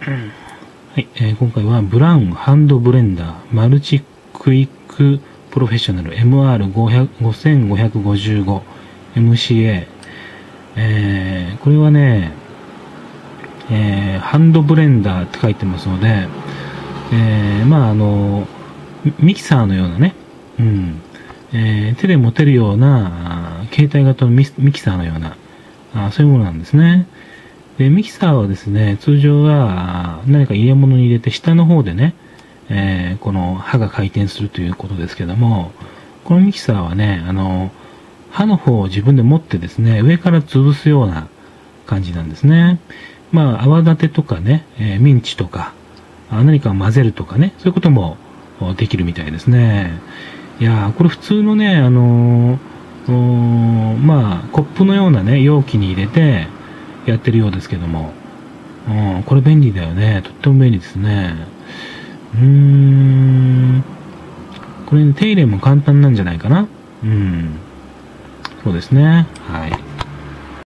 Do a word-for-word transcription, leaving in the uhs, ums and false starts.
はい、えー、今回はブラウンハンドブレンダーマルチクイックプロフェッショナル エムアールごせんごひゃくごじゅうご エムシーエー、えー、これはね、えー、ハンドブレンダーって書いてますので、えー、まああのミキサーのようなね、うん、えー、手で持てるような携帯型のミキサーのようなあそういうものなんですね。でミキサーはですね、通常は何か入れ物に入れて下の方でね、えー、この刃が回転するということですけども、このミキサーはね、あの刃の方を自分で持ってですね、上から潰すような感じなんですね。まあ泡立てとかね、えー、ミンチとか何かを混ぜるとかね、そういうこともできるみたいですね。いやー、これ普通のね、あのー、まあコップのようなね容器に入れてやってるようですけども、うん、これ便利だよね。とっても便利ですね。うーん、これ、ね、手入れも簡単なんじゃないかな。うん、そうですね。はい。